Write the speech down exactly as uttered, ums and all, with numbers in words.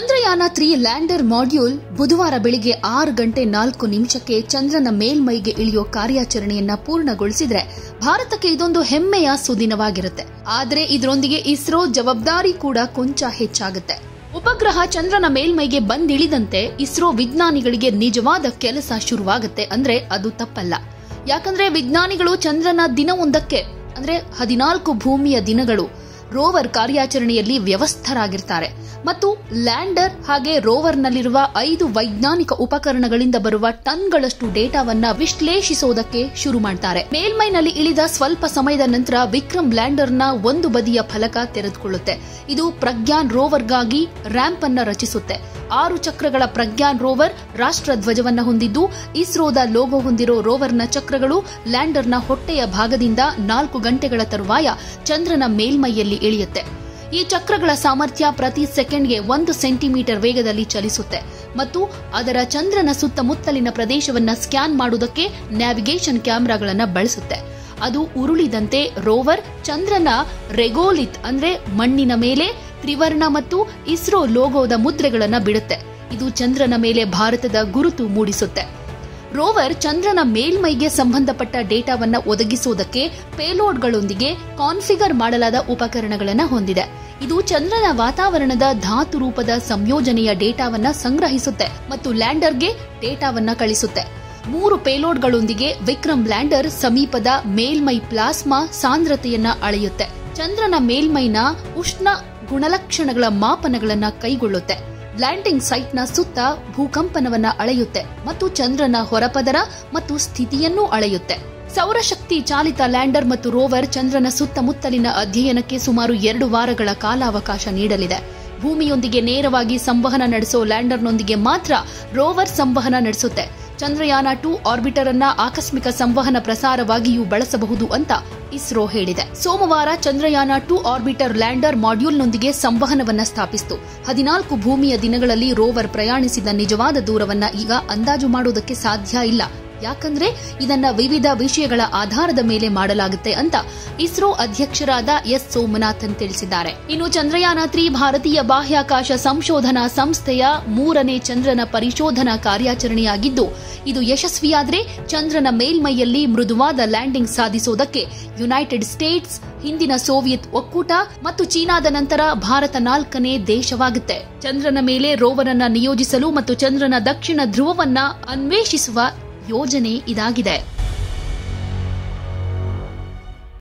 Chandrayaan three lander module ಬುಧವಾರ ಬೆಳಿಗ್ಗೆ ಆರು ಗಂಟೆ ನಾಲ್ಕು ನಿಮಿಷಕ್ಕೆ ಚಂದ್ರನ ಮೇಲ್ಮೈಗೆ ಇಳಿಯೋ ಕಾರ್ಯಾಚರಣೆಯನ್ನ ಪೂರ್ಣಗೊಳಿಸಿದ್ರೆ ಭಾರತಕ್ಕೆ ಇದೊಂದು ಹೆಮ್ಮೆಯ ಸುದಿನವಾಗಿರುತ್ತೆ. ಆದರೆ ಇದರೊಂದಿಗೆ ಇಸ್ರೋ ಜವಾಬ್ದಾರಿ ಕೂಡ ಕೊಂಚ ಹೆಚ್ಚಾಗುತ್ತೆ. ಉಪಗ್ರಹ ಚಂದ್ರನ ಮೇಲ್ಮೈಗೆ ಬಂದಿಳಿದಂತೆ ಇಸ್ರೋ ವಿಜ್ಞಾನಿಗಳಿಗೆ ನಿಜವಾದ ಕೆಲಸ ಶುರುವಾಗುತ್ತೆ ಅಂದ್ರೆ ಅದು ತಪ್ಪಲ್ಲ. ಯಾಕಂದ್ರೆ ವಿಜ್ಞಾನಿಗಳು ಚಂದ್ರನ ದಿನವೊಂದಕ್ಕೆ ಅಂದ್ರೆ ಹದಿನಾಲ್ಕು ಭೂಮಿಯ ದಿನಗಳು ರೋವರ್ ಕಾರ್ಯಾಚರಣೆಯಲ್ಲಿ ವ್ಯವಸ್ಥರಾಗಿರ್ತಾರೆ ಮತ್ತು ಲ್ಯಾಂಡರ್ ಹಾಗೆ ರೋವರ್ನಲ್ಲಿರುವ ಐದು ವೈಜ್ಞಾನಿಕ ಉಪಕರಣಗಳಿಂದ ಬರುವ ಟನ್ಗಳಷ್ಟು ಡೇಟಾವನ್ನ ವಿಶ್ಲೇಷಿಸೋದಕ್ಕೆ ಶುರು ಮಾಡ್ತಾರೆ. ಮೇಲ್ಮೈನಲ್ಲಿ ಇಳಿದ ಸ್ವಲ್ಪ ಸಮಯದ ನಂತರ ವಿಕ್ರಮ್ ಲ್ಯಾಂಡರ್ನ ಒಂದು ಬದಿಯ ಫಲಕ ತೆರೆದುಕೊಳ್ಳುತ್ತೆ. ಇದು ಪ್ರಜ್ಞಾನ್ ರೋವರ್ಗಾಗಿ ರ್ಯಾಂಪ್ ಅನ್ನ ರಚಿಸುತ್ತೆ. ಆರು ಚಕ್ರಗಳ ಪ್ರಜ್ಞಾನ್ ರೋವರ್ ರಾಷ್ಟ್ರ ಧ್ವಜವನ್ನ ಹೊಂದಿದ್ದು ಇಸ್ರೋದ ಲೋಗೋ ಹೊಂದಿರೋ ರೋವರ್ನ ಚಕ್ರಗಳು ಲ್ಯಾಂಡರ್ನ ಹೊಟ್ಟೆಯ ಭಾಗದಿಂದ ನಾಲ್ಕು ಗಂಟೆಗಳ ತರುವಾಯ ಚಂದ್ರನ ಮೇಲ್ಮೈಯಲ್ಲಿ ಇಳಿಯುತ್ತೆ. ಈ ಚಕ್ರಗಳ ಸಾಮರ್ಥ್ಯ ಪ್ರತಿ ಸೆಕೆಂಡ್ಗೆ ಒಂದು ಸೆಂಟಿಮೀಟರ್ ವೇಗದಲ್ಲಿ ಚಲಿಸುತ್ತೆ ಮತ್ತು ಅದರ ಚಂದ್ರನ ಸುತ್ತಮುತ್ತಲಿನ ಪ್ರದೇಶವನ್ನ ಸ್ಕ್ಯಾನ್ ಮಾಡುವುದಕ್ಕೆ ನ್ಯಾವಿಗೇಷನ್ ಕ್ಯಾಮೆರಾಗಳನ್ನು ಬಳಸುತ್ತೆ. ಅದು ಉರುಳಿದಂತೆ ರೋವರ್ ಚಂದ್ರನ ರೆಗೋಲಿತ್ ಅಂದ್ರೆ ಮಣ್ಣಿನ ಮೇಲೆ ತ್ರಿವರ್ಣ ಮತ್ತು ಇಸ್ರೋ ಲೋಗೋದ ಮುದ್ರೆಗಳನ್ನು ಬಿಡುತ್ತೆ. ಇದು ಚಂದ್ರನ ಮೇಲೆ ಭಾರತದ ಗುರುತು ಮೂಡಿಸುತ್ತೆ. ರೋವರ್ ಚಂದ್ರನ ಮೇಲ್ಮೈಗೆ ಸಂಬಂಧಪಟ್ಟ ಡೇಟಾವನ್ನ ಒದಗಿಸುವುದಕ್ಕೆ ಪೇಲೋಡ್ಗಳೊಂದಿಗೆ ಕಾನ್ಫಿಗರ್ ಮಾಡಲಾದ ಉಪಕರಣಗಳನ್ನು ಹೊಂದಿದೆ. ಇದು ಚಂದ್ರನ ವಾತಾವರಣದ ಧಾತು ರೂಪದ ಸಂಯೋಜನೆಯ ಡೇಟಾವನ್ನ ಸಂಗ್ರಹಿಸುತ್ತೆ ಮತ್ತು ಲ್ಯಾಂಡರ್ಗೆ ಡೇಟಾವನ್ನ ಕಳಿಸುತ್ತೆ. ಮೂರು ಪೇಲೋಡ್ಗಳೊಂದಿಗೆ ವಿಕ್ರಮ್ ಲ್ಯಾಂಡರ್ ಸಮೀಪದ ಮೇಲ್ಮೈ ಪ್ಲಾಸ್ಮಾ ಸಾಂದ್ರತೆಯನ್ನ ಅಳೆಯುತ್ತೆ. ಚಂದ್ರನ ಮೇಲ್ಮೈನ ಉಷ್ಣ ಗುಣಲಕ್ಷಣಗಳ ಮಾಪನಗಳನ್ನ ಕೈಗೊಳ್ಳುತ್ತೆ. ಲ್ಯಾಂಡಿಂಗ್ ಸೈಟ್ನ ಸುತ್ತ ಭೂಕಂಪನವನ್ನ ಅಳೆಯುತ್ತೆ ಮತ್ತು ಚಂದ್ರನ ಹೊರಪದರ ಮತ್ತು ಸ್ಥಿತಿಯನ್ನೂ ಅಳೆಯುತ್ತೆ. ಸೌರಶಕ್ತಿ ಚಾಲಿತ ಲ್ಯಾಂಡರ್ ಮತ್ತು ರೋವರ್ ಚಂದ್ರನ ಸುತ್ತಮುತ್ತಲಿನ ಅಧ್ಯಯನಕ್ಕೆ ಸುಮಾರು ಎರಡು ವಾರಗಳ ಕಾಲಾವಕಾಶ ನೀಡಲಿದೆ. ಭೂಮಿಯೊಂದಿಗೆ ನೇರವಾಗಿ ಸಂವಹನ ನಡೆಸೋ ಲ್ಯಾಂಡರ್ನೊಂದಿಗೆ ಮಾತ್ರ ರೋವರ್ ಸಂವಹನ ನಡೆಸುತ್ತೆ. ಚಂದ್ರಯಾನ ಟೂ ಆರ್ಬಿಟರ್ ಅನ್ನ ಆಕಸ್ಮಿಕ ಸಂವಹನ ಪ್ರಸಾರವಾಗಿಯೂ ಬಳಸಬಹುದು ಅಂತ ಇಸ್ರೋ ಹೇಳಿದೆ. ಸೋಮವಾರ ಚಂದ್ರಯಾನ ಟೂ ಆರ್ಬಿಟರ್ ಲ್ಯಾಂಡರ್ ಮಾಡ್ಯೂಲ್ನೊಂದಿಗೆ ಸಂವಹನವನ್ನ ಸ್ಥಾಪಿಸಿತು. ಹದಿನಾಲ್ಕು ಭೂಮಿಯ ದಿನಗಳಲ್ಲಿ ರೋವರ್ ಪ್ರಯಾಣಿಸಿದ ನಿಜವಾದ ದೂರವನ್ನ ಈಗ ಅಂದಾಜು ಮಾಡುವುದಕ್ಕೆ ಸಾಧ್ಯ ಇಲ್ಲ. ಯಾಕಂದ್ರೆ ಇದನ್ನ ವಿವಿಧ ವಿಷಯಗಳ ಆಧಾರದ ಮೇಲೆ ಮಾಡಲಾಗುತ್ತೆ ಅಂತ ಇಸ್ರೋ ಅಧ್ಯಕ್ಷರಾದ ಎಸ್ ಸೋಮನಾಥನ್ ತಿಳಿಸಿದ್ದಾರೆ. ಇನ್ನು ಚಂದ್ರಯಾನ ತ್ರೀ ಭಾರತೀಯ ಬಾಹ್ಯಾಕಾಶ ಸಂಶೋಧನಾ ಸಂಸ್ಥೆಯ ಮೂರನೇ ಚಂದ್ರನ ಪರಿಶೋಧನಾ ಕಾರ್ಯಾಚರಣೆಯಾಗಿದ್ದು ಇದು ಯಶಸ್ವಿಯಾದರೆ ಚಂದ್ರನ ಮೇಲ್ಮೈಯಲ್ಲಿ ಮೃದುವಾದ ಲ್ಯಾಂಡಿಂಗ್ ಸಾಧಿಸುವುದಕ್ಕೆ ಯುನೈಟೆಡ್ ಸ್ಟೇಟ್ಸ್, ಹಿಂದಿನ ಸೋವಿಯತ್ ಒಕ್ಕೂಟ ಮತ್ತು ಚೀನಾದ ನಂತರ ಭಾರತ ನಾಲ್ಕನೇ ದೇಶವಾಗುತ್ತೆ. ಚಂದ್ರನ ಮೇಲೆ ರೋವರ್ ಅನ್ನ ನಿಯೋಜಿಸಲು ಮತ್ತು ಚಂದ್ರನ ದಕ್ಷಿಣ ಧ್ರುವವನ್ನ ಅನ್ವೇಷಿಸುವ ಯೋಜನೆ ಇದಾಗಿದೆ.